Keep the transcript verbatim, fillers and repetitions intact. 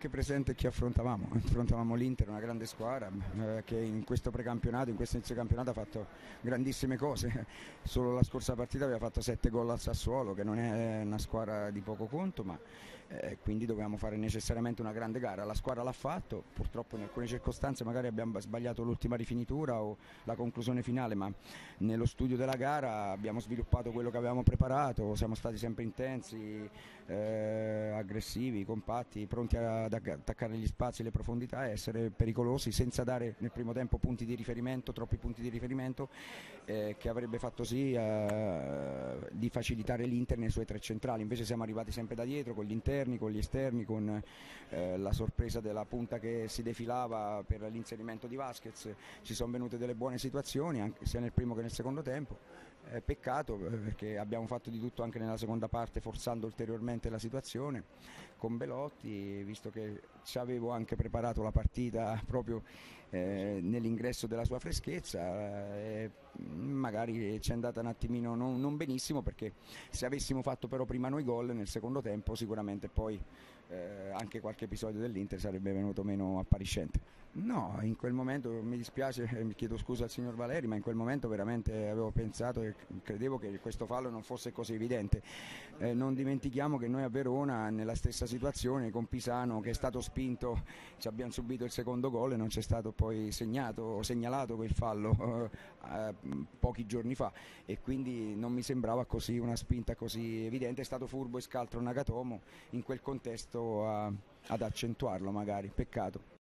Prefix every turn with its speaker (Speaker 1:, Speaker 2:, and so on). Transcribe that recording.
Speaker 1: anche presente chi affrontavamo. Affrontavamo l'Inter, una grande squadra eh, che in questo precampionato, in questo inizio campionato ha fatto grandissime cose. Solo la scorsa partita aveva fatto sette gol al Sassuolo, che non è una squadra di poco conto, ma eh, quindi dovevamo fare necessariamente una grande gara. La squadra l'ha fatto, purtroppo in alcune circostanze magari abbiamo sbagliato l'ultima rifinitura o la conclusione finale, ma nello studio della gara abbiamo sviluppato quello che avevamo preparato, siamo stati sempre intensi, eh, aggressivi, compatti, pronti ad attaccare gli spazi e le profondità e essere pericolosi senza dare nel primo tempo punti di riferimento, troppi punti di riferimento, eh, che avrebbe fatto sì eh, di facilitare l'Inter nei suoi tre centrali. Invece siamo arrivati sempre da dietro con gli interni, con gli esterni, con eh, la sorpresa della punta che si defilava per l'inserimento di Vasquez. Ci sono venute delle buone situazioni anche sia nel primo che nel secondo tempo. Eh, peccato perché abbiamo fatto di tutto anche nella seconda parte, forzando ulteriormente la situazione con Belotti, visto che ci avevo anche preparato la partita proprio eh, nell'ingresso della sua freschezza. Eh, magari ci è andata un attimino non, non benissimo, perché se avessimo fatto però prima noi gol nel secondo tempo sicuramente poi eh, anche qualche episodio dell'Inter sarebbe venuto meno appariscente. No, in quel momento mi dispiace, mi chiedo scusa al signor Valeri, ma in quel momento veramente avevo pensato e credevo che questo fallo non fosse così evidente. Eh, non dimentichiamo che noi a Verona nella stessa situazione con Pisano, che è stato spinto, ci abbiamo subito il secondo gol e non c'è stato poi segnato o segnalato quel fallo eh, eh, pochi giorni fa, e quindi non mi sembrava così una spinta così evidente. È stato furbo e scaltro Nagatomo in quel contesto a, ad accentuarlo, magari, peccato.